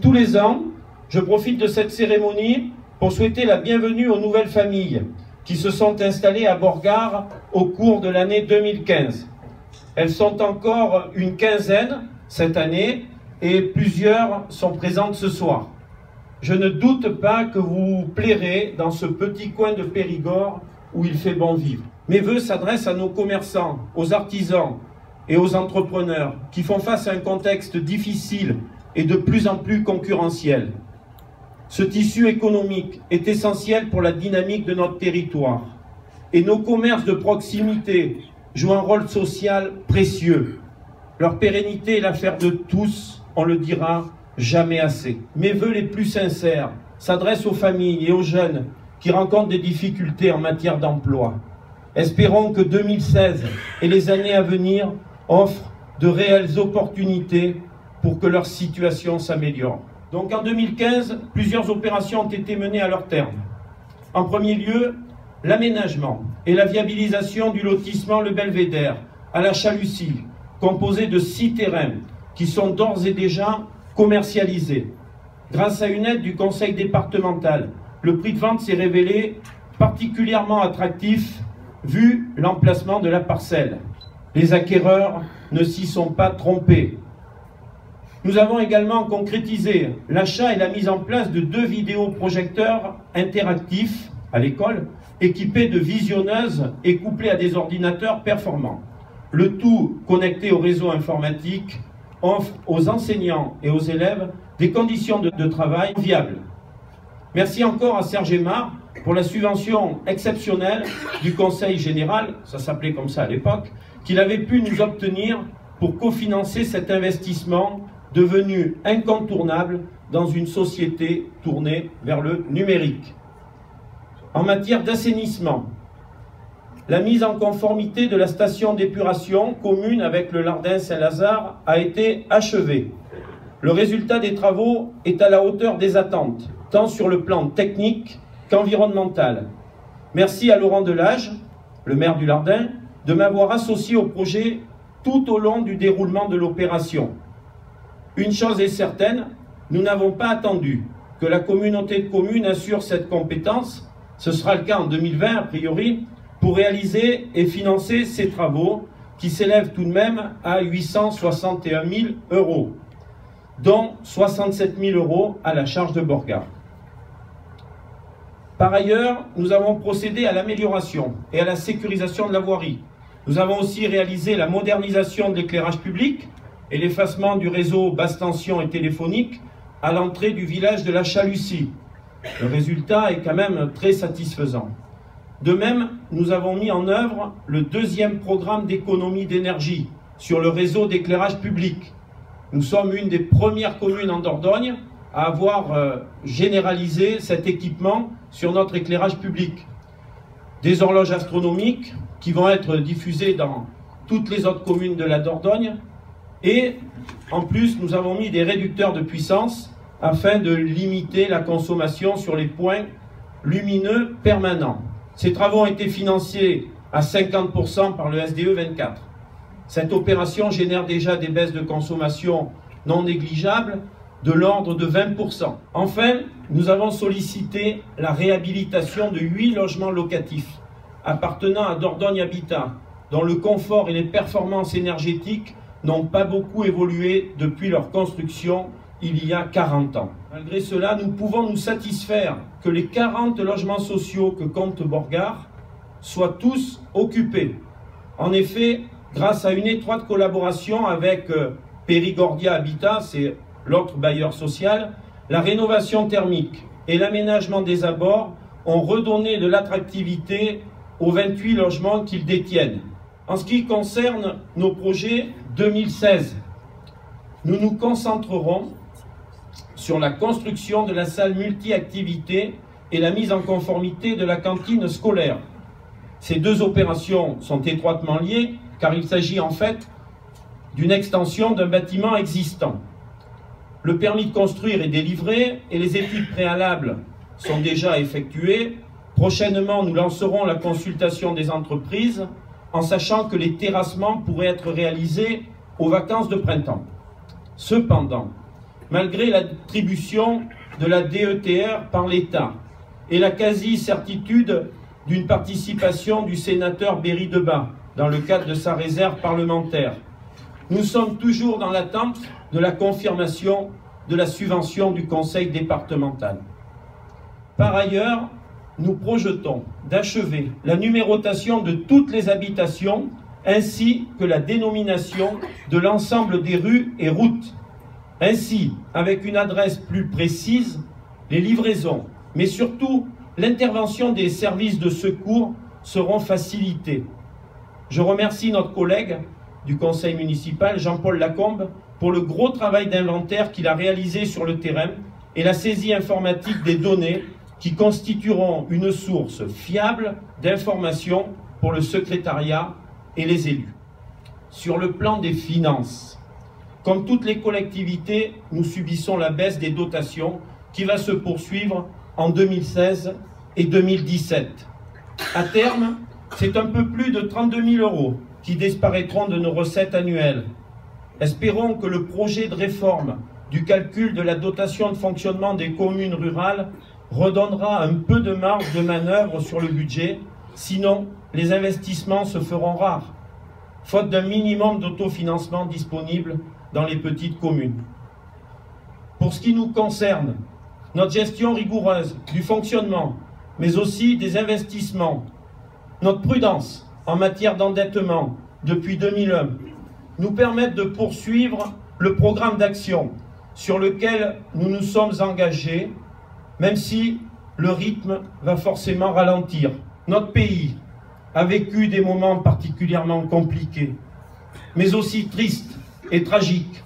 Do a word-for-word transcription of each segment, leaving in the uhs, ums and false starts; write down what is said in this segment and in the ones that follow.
tous les ans, je profite de cette cérémonie pour souhaiter la bienvenue aux nouvelles familles qui se sont installées à Borgard au cours de l'année deux mille quinze. Elles sont encore une quinzaine cette année et plusieurs sont présentes ce soir. Je ne doute pas que vous vous plairez dans ce petit coin de Périgord où il fait bon vivre. Mes vœux s'adressent à nos commerçants, aux artisans et aux entrepreneurs qui font face à un contexte difficile et de plus en plus concurrentiel. Ce tissu économique est essentiel pour la dynamique de notre territoire et nos commerces de proximité jouent un rôle social précieux. Leur pérennité est l'affaire de tous, on le dira jamais assez. Mes vœux les plus sincères s'adressent aux familles et aux jeunes qui rencontrent des difficultés en matière d'emploi. Espérons que deux mille seize et les années à venir offrent de réelles opportunités pour que leur situation s'améliore. Donc en deux mille quinze, plusieurs opérations ont été menées à leur terme. En premier lieu, l'aménagement et la viabilisation du lotissement Le Belvédère à la Chalucie, composé de six terrains qui sont d'ores et déjà commercialisés. Grâce à une aide du conseil départemental, le prix de vente s'est révélé particulièrement attractif vu l'emplacement de la parcelle. Les acquéreurs ne s'y sont pas trompés. Nous avons également concrétisé l'achat et la mise en place de deux vidéoprojecteurs interactifs à l'école, équipés de visionneuses et couplés à des ordinateurs performants. Le tout connecté au réseau informatique offre aux enseignants et aux élèves des conditions de, de travail viables. Merci encore à Serge Aymar pour la subvention exceptionnelle du Conseil général, ça s'appelait comme ça à l'époque, qu'il avait pu nous obtenir pour cofinancer cet investissement devenu incontournable dans une société tournée vers le numérique. En matière d'assainissement, la mise en conformité de la station d'épuration commune avec le Lardin Saint-Lazare a été achevée. Le résultat des travaux est à la hauteur des attentes, tant sur le plan technique qu'environnemental. Merci à Laurent Delage, le maire du Lardin, de m'avoir associé au projet tout au long du déroulement de l'opération. Une chose est certaine, nous n'avons pas attendu que la communauté de communes assure cette compétence, ce sera le cas en deux mille vingt a priori, pour réaliser et financer ces travaux qui s'élèvent tout de même à huit cent soixante et un mille euros, dont soixante-sept mille euros à la charge de Borgard. Par ailleurs, nous avons procédé à l'amélioration et à la sécurisation de la voirie. Nous avons aussi réalisé la modernisation de l'éclairage public et l'effacement du réseau basse tension et téléphonique à l'entrée du village de la Chalucie. Le résultat est quand même très satisfaisant. De même, nous avons mis en œuvre le deuxième programme d'économie d'énergie sur le réseau d'éclairage public. Nous sommes une des premières communes en Dordogne à avoir euh, généralisé cet équipement sur notre éclairage public. Des horloges astronomiques qui vont être diffusées dans toutes les autres communes de la Dordogne et en plus nous avons mis des réducteurs de puissance afin de limiter la consommation sur les points lumineux permanents. Ces travaux ont été financés à cinquante pour cent par le S D E vingt-quatre. Cette opération génère déjà des baisses de consommation non négligeables de l'ordre de vingt pour cent. Enfin, nous avons sollicité la réhabilitation de huit logements locatifs appartenant à Dordogne Habitat, dont le confort et les performances énergétiques n'ont pas beaucoup évolué depuis leur construction il y a quarante ans. Malgré cela, nous pouvons nous satisfaire que les quarante logements sociaux que compte Borgard soient tous occupés. En effet, grâce à une étroite collaboration avec euh, Périgordia Habitat, c'est l'autre bailleur social, la rénovation thermique et l'aménagement des abords ont redonné de l'attractivité aux vingt-huit logements qu'ils détiennent. En ce qui concerne nos projets deux mille seize, nous nous concentrerons sur la construction de la salle multi-activités et la mise en conformité de la cantine scolaire. Ces deux opérations sont étroitement liées car il s'agit en fait d'une extension d'un bâtiment existant. Le permis de construire est délivré et les études préalables sont déjà effectuées. Prochainement, nous lancerons la consultation des entreprises en sachant que les terrassements pourraient être réalisés aux vacances de printemps. Cependant, malgré l'attribution de la D E T R par l'État et la quasi-certitude d'une participation du sénateur Berry Debat dans le cadre de sa réserve parlementaire. Nous sommes toujours dans l'attente de la confirmation de la subvention du conseil départemental. Par ailleurs, nous projetons d'achever la numérotation de toutes les habitations ainsi que la dénomination de l'ensemble des rues et routes. Ainsi, avec une adresse plus précise, les livraisons, mais surtout l'intervention des services de secours seront facilitées. Je remercie notre collègue du conseil municipal, Jean-Paul Lacombe, pour le gros travail d'inventaire qu'il a réalisé sur le terrain et la saisie informatique des données qui constitueront une source fiable d'information pour le secrétariat et les élus. Sur le plan des finances, comme toutes les collectivités, nous subissons la baisse des dotations qui va se poursuivre en deux mille seize et deux mille dix-sept. À terme, c'est un peu plus de trente-deux mille euros qui disparaîtront de nos recettes annuelles. Espérons que le projet de réforme du calcul de la dotation de fonctionnement des communes rurales redonnera un peu de marge de manœuvre sur le budget, sinon les investissements se feront rares, faute d'un minimum d'autofinancement disponible dans les petites communes. Pour ce qui nous concerne, notre gestion rigoureuse du fonctionnement, mais aussi des investissements, notre prudence en matière d'endettement depuis deux mille un, nous permettent de poursuivre le programme d'action sur lequel nous nous sommes engagés, même si le rythme va forcément ralentir. Notre pays a vécu des moments particulièrement compliqués, mais aussi tristes et tragiques.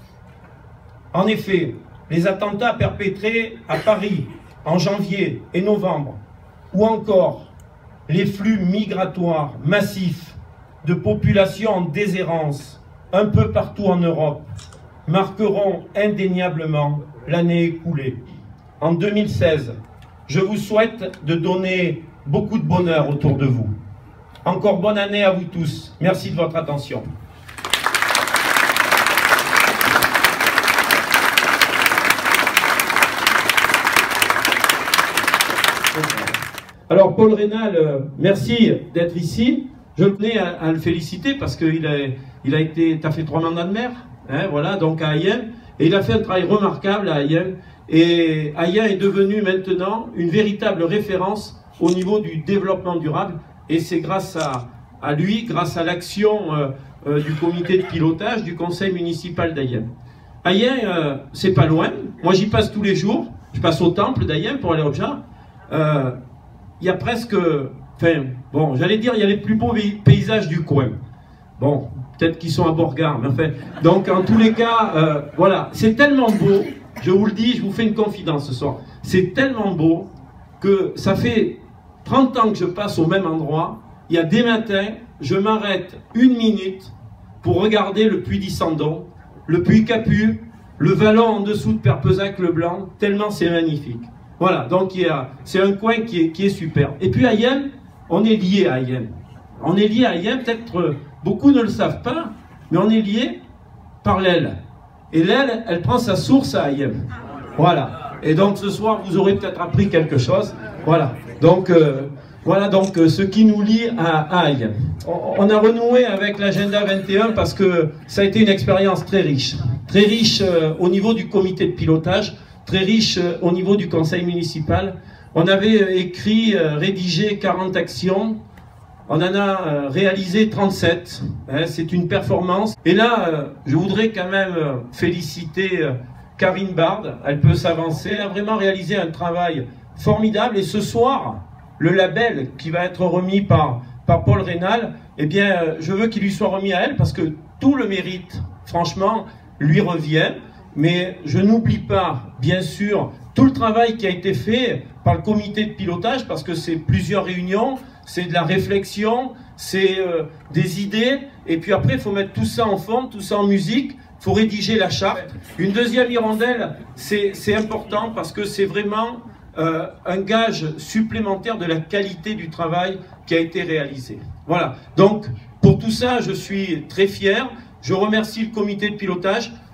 En effet, les attentats perpétrés à Paris en janvier et novembre, ou encore les flux migratoires massifs de populations en déshérence un peu partout en Europe, marqueront indéniablement l'année écoulée. En deux mille seize, je vous souhaite de donner beaucoup de bonheur autour de vous. Encore bonne année à vous tous. Merci de votre attention. Alors Paul Rénal, euh, merci d'être ici. Je tenais à, à le féliciter parce qu'il a, il a été, t'as fait trois mandats de maire, hein, voilà, donc à Ayen, et il a fait un travail remarquable à Ayen. Et Ayen est devenu maintenant une véritable référence au niveau du développement durable. Et c'est grâce à, à lui, grâce à l'action euh, euh, du comité de pilotage du conseil municipal d'Ayen. Ayen, euh, c'est pas loin. Moi, j'y passe tous les jours. Je passe au temple d'Ayen pour aller au Jar. Euh, il y a presque... Enfin, bon, j'allais dire, il y a les plus beaux paysages du coin. Bon, peut-être qu'ils sont à Borgard, mais enfin... Donc, en tous les cas, euh, voilà. C'est tellement beau, je vous le dis, je vous fais une confidence ce soir. C'est tellement beau que ça fait trente ans que je passe au même endroit. Il y a des matins, je m'arrête une minute pour regarder le puits d'Issandon, le puits Capu, le vallon en dessous de Perpezac-le-Blanc, tellement c'est magnifique. Voilà, donc c'est un coin qui est, qui est super. Et puis Ayen, on est lié à Ayen. On est lié à Ayen, peut-être euh, beaucoup ne le savent pas, mais on est lié par l'aile. Et l'aile, elle prend sa source à Ayen. Voilà. Et donc ce soir, vous aurez peut-être appris quelque chose. Voilà. Donc, euh, voilà donc euh, ce qui nous lie à, à Ayen. On, on a renoué avec l'agenda vingt et un parce que ça a été une expérience très riche. Très riche euh, au niveau du comité de pilotage, très riche euh, au niveau du conseil municipal. On avait euh, écrit, euh, rédigé quarante actions. On en a euh, réalisé trente-sept. Hein, c'est une performance. Et là, euh, je voudrais quand même euh, féliciter euh, Karine Bard. Elle peut s'avancer. Elle a vraiment réalisé un travail formidable. Et ce soir, le label qui va être remis par, par Paul Rénal, eh bien, euh, je veux qu'il lui soit remis à elle parce que tout le mérite, franchement, lui revient. Mais je n'oublie pas, bien sûr, tout le travail qui a été fait par le comité de pilotage parce que c'est plusieurs réunions, c'est de la réflexion, c'est euh, des idées. Et puis après, il faut mettre tout ça en forme, tout ça en musique. Il faut rédiger la charte. Une deuxième hirondelle, c'est important parce que c'est vraiment euh, un gage supplémentaire de la qualité du travail qui a été réalisé. Voilà. Donc, pour tout ça, je suis très fier. Je remercie le comité de pilotage.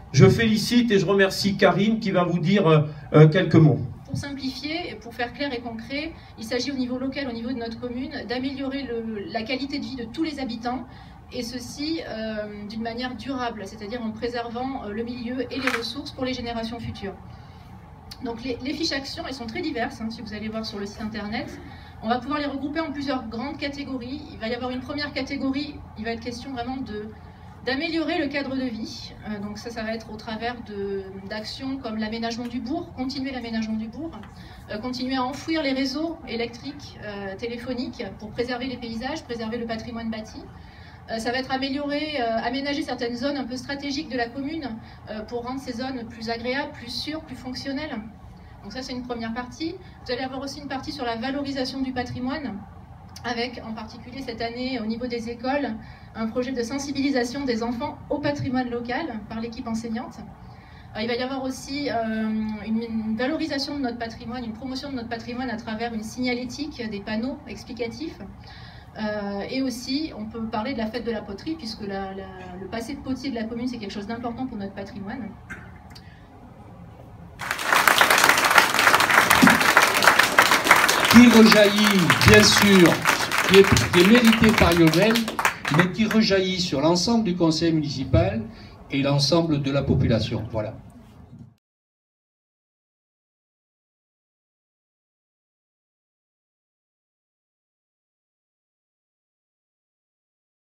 Je félicite et je remercie Karine qui va vous dire euh, quelques mots. Pour simplifier et pour faire clair et concret, il s'agit au niveau local, au niveau de notre commune, d'améliorer la qualité de vie de tous les habitants, et ceci euh, d'une manière durable, c'est-à-dire en préservant euh, le milieu et les ressources pour les générations futures. Donc les, les fiches actions, elles sont très diverses, hein, si vous allez voir sur le site internet. On va pouvoir les regrouper en plusieurs grandes catégories. Il va y avoir une première catégorie, il va être question vraiment de d'améliorer le cadre de vie. Euh, donc ça, ça va être au travers d'actions comme l'aménagement du bourg, continuer l'aménagement du bourg, euh, continuer à enfouir les réseaux électriques, euh, téléphoniques, pour préserver les paysages, préserver le patrimoine bâti. Euh, ça va être améliorer, euh, aménager certaines zones un peu stratégiques de la commune euh, pour rendre ces zones plus agréables, plus sûres, plus fonctionnelles. Donc ça, c'est une première partie. Vous allez avoir aussi une partie sur la valorisation du patrimoine, avec en particulier cette année au niveau des écoles, un projet de sensibilisation des enfants au patrimoine local par l'équipe enseignante. Alors, il va y avoir aussi euh, une, une valorisation de notre patrimoine, une promotion de notre patrimoine à travers une signalétique, des panneaux explicatifs. Euh, et aussi, on peut parler de la fête de la poterie, puisque la, la, le passé de potier de la commune, c'est quelque chose d'important pour notre patrimoine. Qui rejaillit, bien sûr, qui est, qui est mérité par Yovel, mais qui rejaillit sur l'ensemble du conseil municipal et l'ensemble de la population. Voilà.